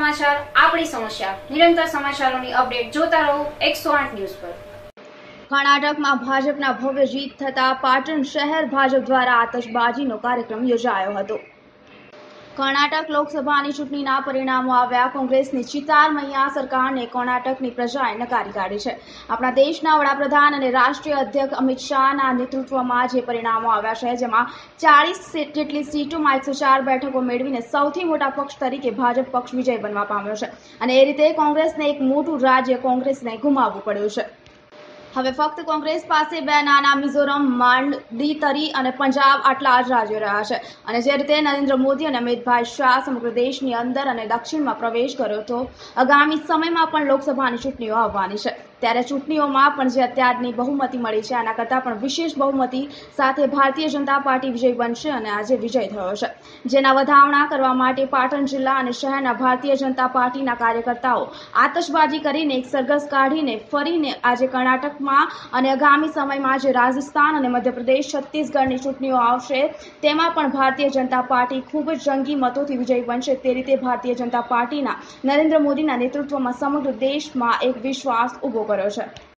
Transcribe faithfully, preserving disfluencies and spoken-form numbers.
સમાચાર આપણી સમસ્યા નિરંતર સમાચારોની અપડેટ જોતા રહો એકસો આઠ ન્યૂઝ પર। કર્ણાટકમાં ભાજપના ભવ્ય જીત થતા પાટણ શહેર ભાજપ દ્વારા આતશબાજીનો કાર્યક્રમ યોજાયો હતો। કર્ણાટક લોકસભાની ચૂંટણીના પરિણામો આવ્યા। કોંગ્રેસની ચિતારમૈયા સરકારને કર્ણાટકની પ્રજાએ નકારી કાઢી છે। આપણા દેશના વડાપ્રધાન અને રાષ્ટ્રીય અધ્યક્ષ અમિત શાહના નેતૃત્વમાં જે પરિણામો આવ્યા છે, જેમાં ચાલીસ જેટલી સીટોમાં એકસો ચાર બેઠકો મેળવીને સૌથી મોટા પક્ષ તરીકે ભાજપ પક્ષ વિજય બનવા પામ્યો છે અને એ રીતે કોંગ્રેસને એક મોટું રાજ્ય કોંગ્રેસને ગુમાવવું પડ્યું છે। હવે ફક્ત કોંગ્રેસ પાસે બે નાના મિઝોરમ, માંડીતરી અને પંજાબ આટલા જ રાજ્યો રહ્યા છે અને જે રીતે નરેન્દ્ર મોદી અને અમિતભાઈ શાહ સમગ્ર દેશની અંદર અને દક્ષિણમાં પ્રવેશ કર્યો તો આગામી સમયમાં પણ લોકસભાની ચૂંટણીઓ આવવાની છે। ત્યારે ચૂંટણીઓમાં પણ જે અત્યારની બહુમતી મળી છે, આના કરતાં પણ વિશેષ બહુમતી સાથે ભારતીય જનતા પાર્ટી વિજય બનશે અને આજે વિજય થયો છે, જેના વધામણા કરવા માટે પાટણ જિલ્લા અને શહેરના ભારતીય જનતા પાર્ટીના કાર્યકર્તાઓ આતશબાજી કરીને એક સરઘસ કાઢીને ફરીને આજે કર્ણાટકમાં અને આગામી સમયમાં જે રાજસ્થાન અને મધ્યપ્રદેશ, છત્તીસગઢની ચૂંટણીઓ આવશે તેમાં પણ ભારતીય જનતા પાર્ટી ખૂબ જ જંગી મતોથી વિજય બનશે। તે રીતે ભારતીય જનતા પાર્ટીના નરેન્દ્ર મોદીના નેતૃત્વમાં સમગ્ર દેશમાં એક વિશ્વાસ ઉભો કર્યો છે।